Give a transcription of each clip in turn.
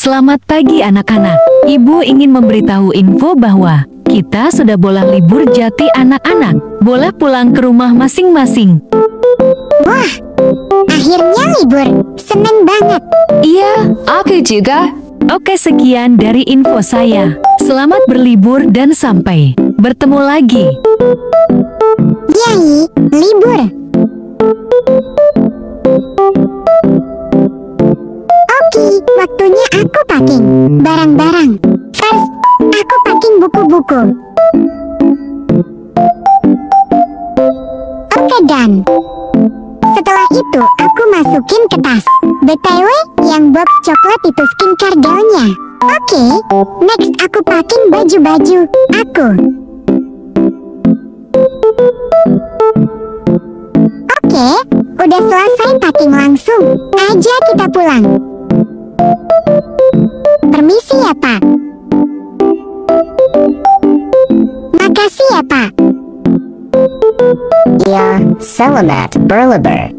Selamat pagi anak-anak. Ibu ingin memberitahu info bahwa kita sudah bola libur Jati anak-anak. Boleh pulang ke rumah masing-masing. Wah, akhirnya libur. Seneng banget. Iya, aku juga. Oke, sekian dari info saya. Selamat berlibur dan sampai bertemu lagi. Yay, libur. Oke, waktunya aku packing barang-barang. First, aku packing buku-buku. Oke, done. Setelah itu, aku masukin ke tas. BTW, yang box coklat itu skincare gelnya. Oke, next aku packing baju-baju aku. Oke, udah selesai packing, langsung aja kita pulang. Permisi ya, Pak. Makasih ya, Pak. Ya, selamat berlibur.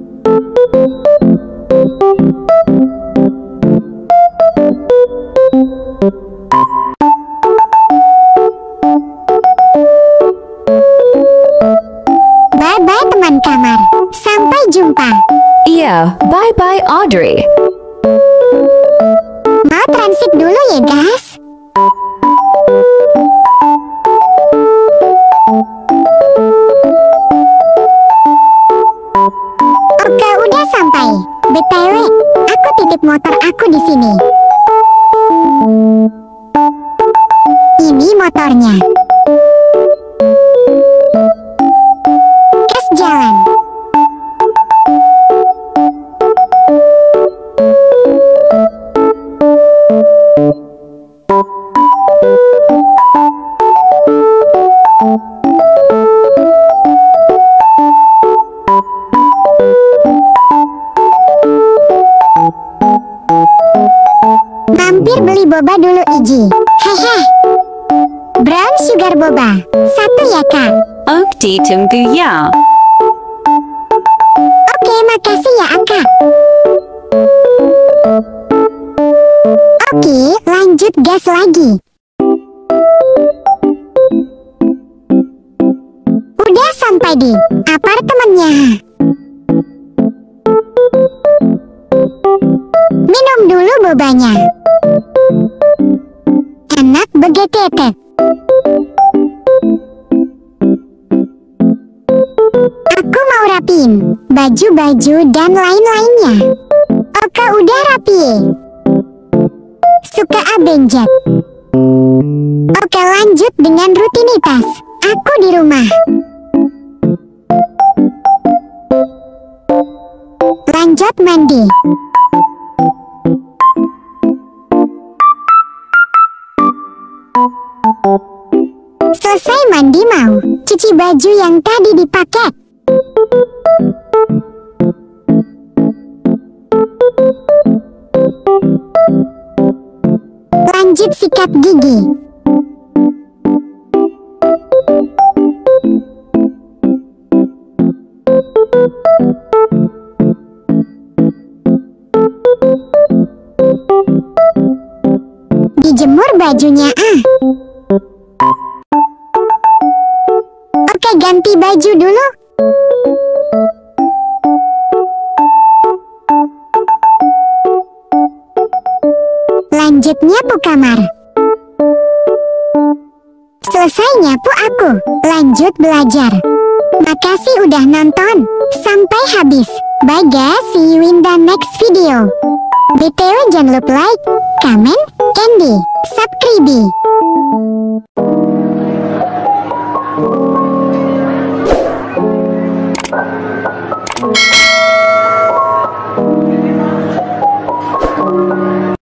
Bye-bye teman kamar. Sampai jumpa. Iya, bye-bye Audrey. Mau transit dulu ya, guys. Oke, udah sampai. BTW, aku titip motor aku di sini. Ini motornya. Gas jalan. Mampir beli boba dulu Iji. Hehe. Brown sugar boba. Satu ya, Kak. Oke, tunggu ya. Oke, makasih ya, Kak. Oke, lanjut gas lagi. Udah sampai di apartemennya. Minum dulu bobanya. Enak begetetet. Aku mau rapiin baju-baju dan lain-lainnya. Oke, udah rapi. Suka abenjat. Oke, lanjut dengan rutinitas. Aku di rumah. Lanjut mandi. Selesai mandi mau cuci baju yang tadi dipakai. Lanjut sikat gigi. Dijemur bajunya Oke, ganti baju dulu. Lanjut nyapu kamar. Selesai nyapu aku, lanjut belajar. Makasih udah nonton sampai habis. Bye guys, see you in the next video. BTW jangan lupa like, comment, and subscribe.